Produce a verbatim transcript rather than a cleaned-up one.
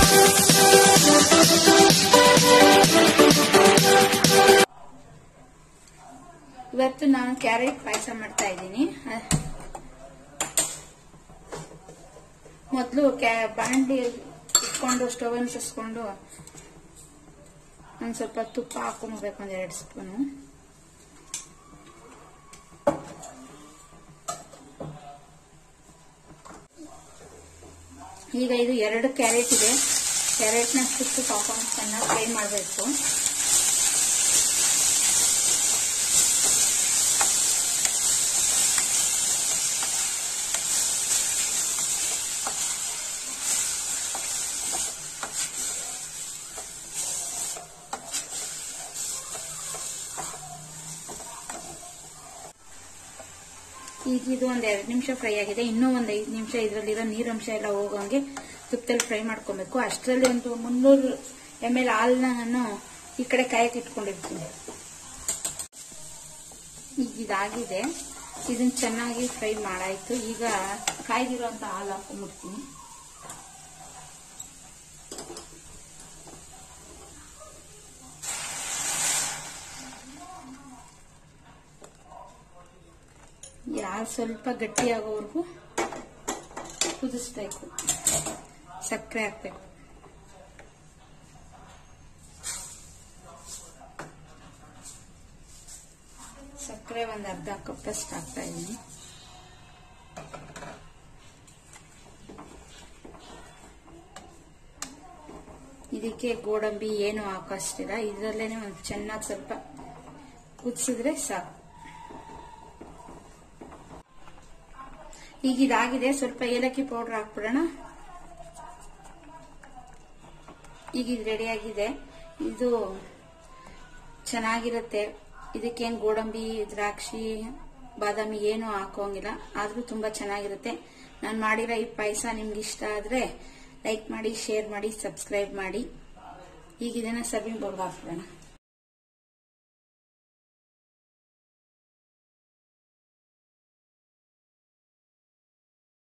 ಇವತ್ತು ನಾನು ಕ್ಯಾರೆಟ್ ಪಾಯಸ ಮಾಡ್ತಾ ಇದ್ದೀನಿ. ಮೊದಲು ಬಾಂಡಿ ಇಟ್ಕೊಂಡು ಸ್ಟವ್ ಅಂಟಿಸ್ಕೊಂಡು ಒಂದ್ ಸ್ವಲ್ಪ ತುಪ್ಪ ಹಾಕೊಂಡ್ಬೇಕು, ಒಂದ್ ಎರಡು ಸ್ಪೂನು. ಈಗ ಇದು ಎರಡು ಕ್ಯಾರೆಟ್ ಇದೆ. ಕ್ಯಾರೆಟ್ ನ ತುಪ್ಪ ಹಾಕೊಂಡು ಚೆನ್ನಾಗಿ ಫ್ರೈ ಮಾಡಬೇಕು. ಈಗ ಇದು ಒಂದ್ ಎರಡು ನಿಮಿಷ ಫ್ರೈ ಆಗಿದೆ. ಇನ್ನೂ ಒಂದ್ ಐದು ನಿಮಿಷ ಇದರಲ್ಲಿರೋ ನೀರಂಶ ಎಲ್ಲ ಹೋಗಂಗೆ ತುಪ್ಪದಲ್ಲಿ ಫ್ರೈ ಮಾಡ್ಕೊಬೇಕು. ಅಷ್ಟರಲ್ಲಿ ಒಂದು ಮುನ್ನೂರು ಎಮ್ ಎಲ್ ಹಾಲನ್ನ ನಾನು ಈ ಕಡೆ ಕಾಯಕ್ಕೆ ಇಟ್ಕೊಂಡಿರ್ತೀನಿ. ಈಗ ಇದಾಗಿದೆ. ಇದನ್ನ ಚೆನ್ನಾಗಿ ಫ್ರೈ ಮಾಡಾಯ್ತು. ಈಗ ಕಾಯ್ದಿರೋಂತ ಹಾಲು ಹಾಕೊಂಡ್ಬಿಡ್ತೀನಿ. ಹಾಲು ಸ್ವಲ್ಪ ಗಟ್ಟಿಯಾಗೋವರೆಗೂ ಕುದಿಸ್ಬೇಕು. ಸಕ್ಕರೆ ಹಾಕ್ಬೇಕು. ಸಕ್ಕರೆ ಒಂದು ಅರ್ಧ ಕಪ್ಪಷ್ಟು ಹಾಕ್ತಾ ಇದ್ದೀನಿ. ಇದಕ್ಕೆ ಗೋಡಂಬಿ ಏನು ಹಾಕೋಷ್ಟಿಲ್ಲ. ಇದರಲ್ಲೇನೆ ಒಂದು ಚೆನ್ನಾಗಿ ಸ್ವಲ್ಪ ಕುದಿಸಿದ್ರೆ ಸಾಕು. ಈಗ ಇದಾಗಿದೆ. ಸ್ವಲ್ಪ ಏಲಕ್ಕಿ ಪೌಡರ್ ಹಾಕ್ಬಿಡೋಣ. ಈಗ ಇದು ರೆಡಿ ಆಗಿದೆ. ಇದು ಚೆನ್ನಾಗಿರುತ್ತೆ. ಇದಕ್ಕೇನು ಗೋಡಂಬಿ, ದ್ರಾಕ್ಷಿ, ಬಾದಾಮಿ ಏನು ಹಾಕೋಂಗಿಲ್ಲ. ಆದ್ರೂ ತುಂಬಾ ಚೆನ್ನಾಗಿರುತ್ತೆ. ನಾನು ಮಾಡಿರೋ ಈ ಪಾಯಸ ನಿಮ್ಗೆ ಇಷ್ಟ ಆದ್ರೆ ಲೈಕ್ ಮಾಡಿ, ಶೇರ್ ಮಾಡಿ, ಸಬ್ಸ್ಕ್ರೈಬ್ ಮಾಡಿ. ಈಗ ಇದನ್ನ ಸರ್ವಿಂಗ್ ಬೌಲ್ಗೆ ಹಾಕ್ಬಿಡೋಣ.